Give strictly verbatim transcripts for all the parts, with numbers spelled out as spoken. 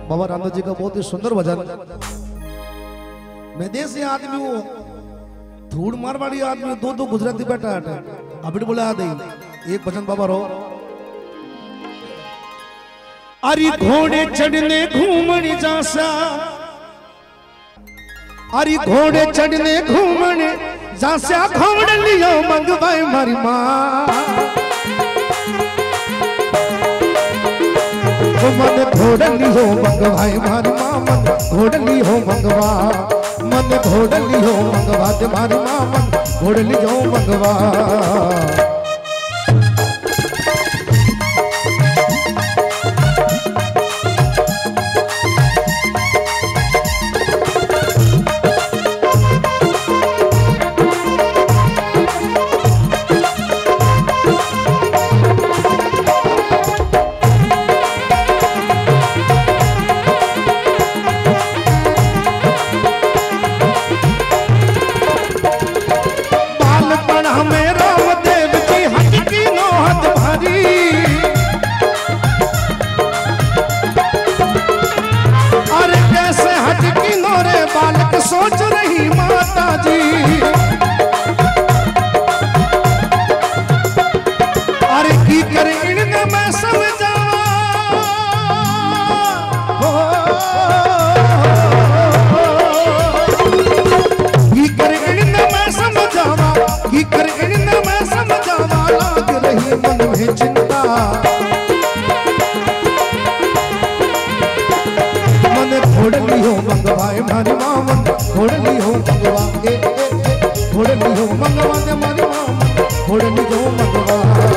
बाबा रामदेव जी का बहुत ही सुंदर भजन। मैं देसी आदमी हूँ, धूड़ मारवाड़ी आदमी, दो दो गुजराती बैठा है अभी बोले आ दई एक भजन बाबा रो। अरे घोड़े चढ़ने घूमने जासा, अरे घोड़े चढ़ने घूमने जासा, घोड़ लियो मंगवाए मारी माँ। मन घोड़ली हो मंगवाए मारी माँ, मन घोड़ली हो मंगवा, मन घोड़ली हो मंगवा दे मारी माँ, मन घोड़ली हो मंगवा। सोच रही माता जी, अरे की करे इनने मैं समझा, की करे इनने मैं समझावा, की करे इनने मैं समझावा, लाग रही मन में चिंता। मन घोड़ली हो मंगवाए मारी माँ, मन घोड़ली हो मंगवा, ए ए ए घोड़ली हो मंगवा दे मारी माँ, मन घोड़ली हो मंगवा।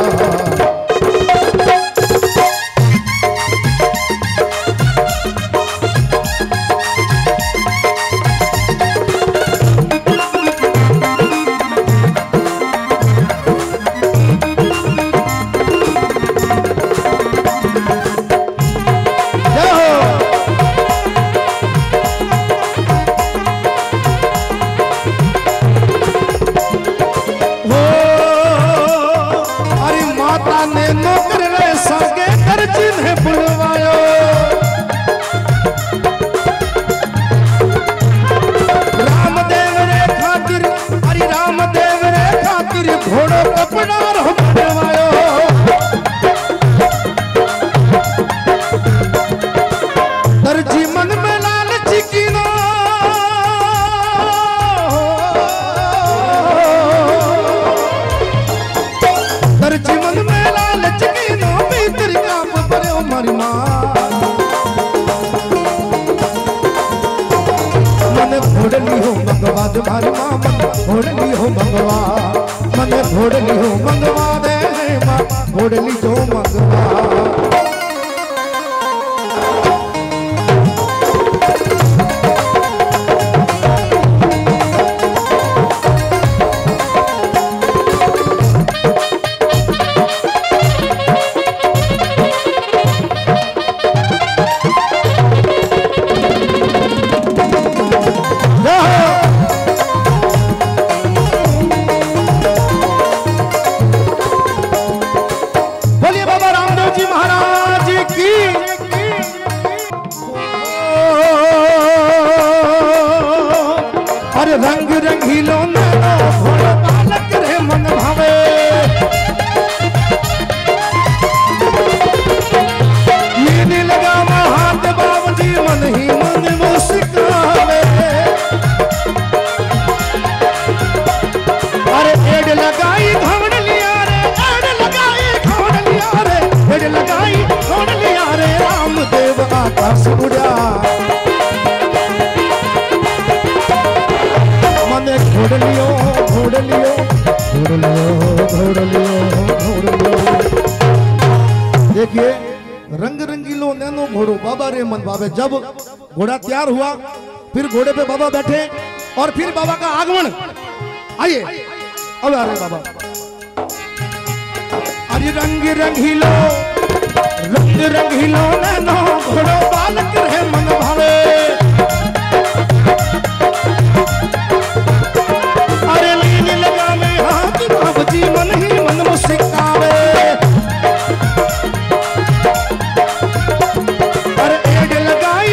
घोड़ली हो मंगवा दे मारी माँ, मन घोड़ली हो मंगवा, मन घोड़ली हो मंगवा दे माँ, घोड़ली जो मंगवा। रंग रंगीलो नैनो घोड़ो बालक रे मन भावे, ये नी लगा हाथ बाबूजी मन ही मन मुस्कावे। अरे एड लगाई घोड़ लिया रे, एड लगाई घोड़ लिया रे, एड लगाई घोड़ लिया रे, रामदेव आकाश उड़ा। घोड़लियो घोड़लियो घोड़लियो घोड़लियो घोड़लियो। देखिए रंग रंगीलो नैनो घोड़ो बाबा रे मन भावे। जब घोड़ा तैयार हुआ फिर घोड़े पे बाबा बैठे और फिर बाबा का आगमन। आइए अब आ रहे बाबा। अरे रंग रंगीलो रंग रंगीलो नैनो घोड़ो बालक रे मन भावे। मन ही मन मुस्कावे। अरे एड लगाई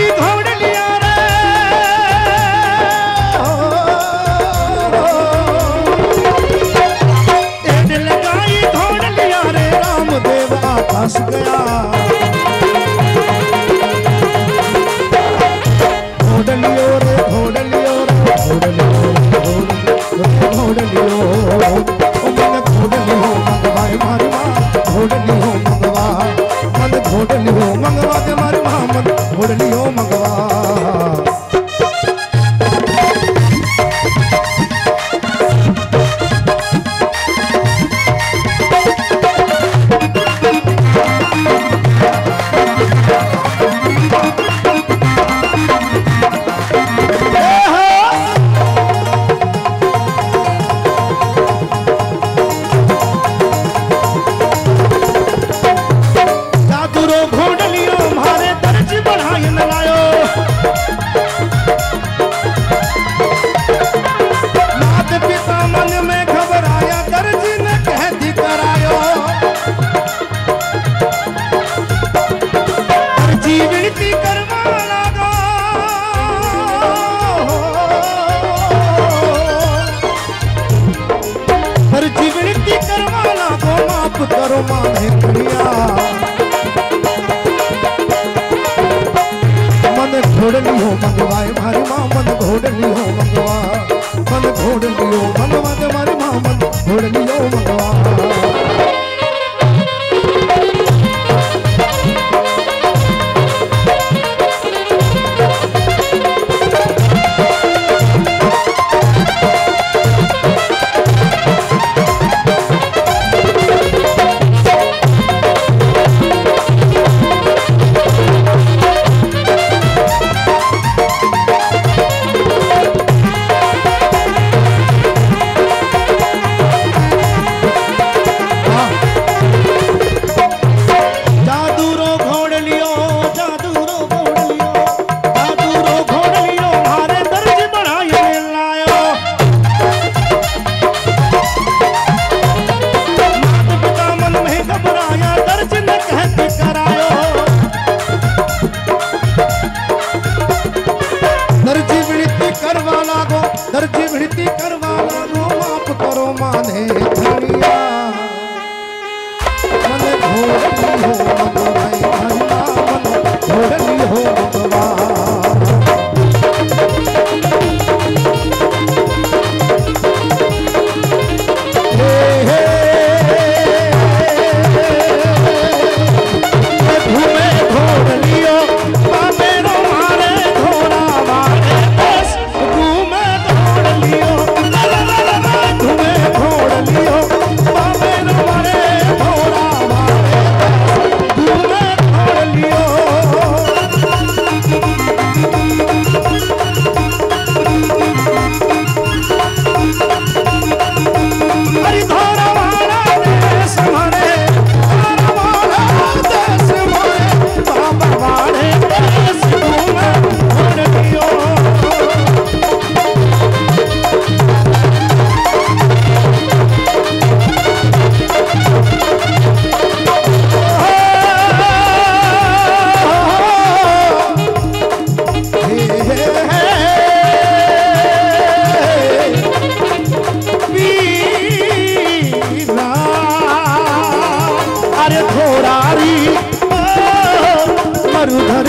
मारू घर